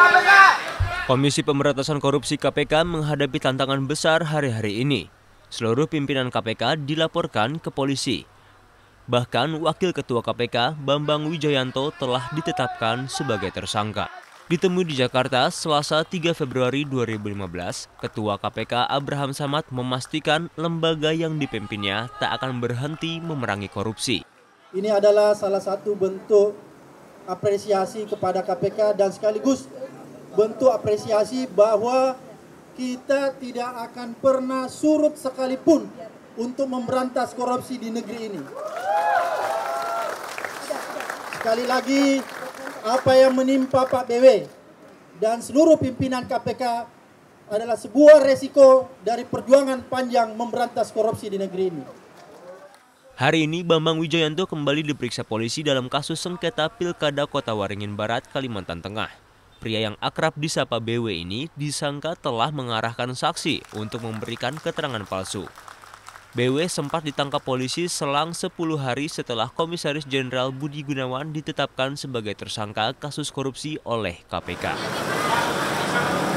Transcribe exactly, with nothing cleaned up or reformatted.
Komisi Pemberantasan Korupsi K P K menghadapi tantangan besar hari-hari ini. Seluruh pimpinan K P K dilaporkan ke polisi. Bahkan Wakil Ketua K P K, Bambang Wijoyanto, telah ditetapkan sebagai tersangka. Ditemui di Jakarta, Selasa tiga Februari dua ribu lima belas, Ketua K P K Abraham Samad memastikan lembaga yang dipimpinnya tak akan berhenti memerangi korupsi. Ini adalah salah satu bentuk apresiasi kepada K P K dan sekaligus bentuk apresiasi bahwa kita tidak akan pernah surut sekalipun untuk memberantas korupsi di negeri ini. Sekali lagi, apa yang menimpa Pak B W dan seluruh pimpinan K P K adalah sebuah resiko dari perjuangan panjang memberantas korupsi di negeri ini. Hari ini Bambang Wijoyanto kembali diperiksa polisi dalam kasus sengketa Pilkada Kota Waringin Barat, Kalimantan Tengah. Pria yang akrab disapa B W ini disangka telah mengarahkan saksi untuk memberikan keterangan palsu. B W sempat ditangkap polisi selang sepuluh hari setelah Komisaris Jenderal Budi Gunawan ditetapkan sebagai tersangka kasus korupsi oleh K P K.